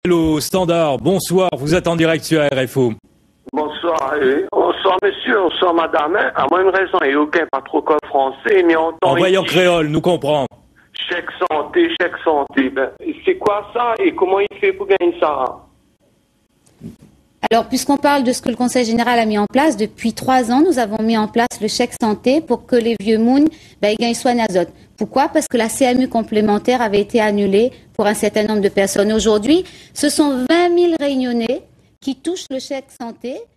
Au standard, bonsoir, vous êtes en direct sur RFO. Bonsoir, bonsoir monsieur, bonsoir madame. À moi une raison, et aucun pas trop comme français, mais on entend. Envoyons créole, nous comprenons. Chèque santé, chèque santé. Ben, c'est quoi ça et comment il fait pour gagner ça? Alors, puisqu'on parle de ce que le Conseil général a mis en place, depuis 3 ans, nous avons mis en place le chèque santé pour que les vieux mounes gagnent soin azote. Pourquoi? Parce que la CMU complémentaire avait été annulée pour un certain nombre de personnes. Aujourd'hui, ce sont 20 000 Réunionnais qui touchent le chèque santé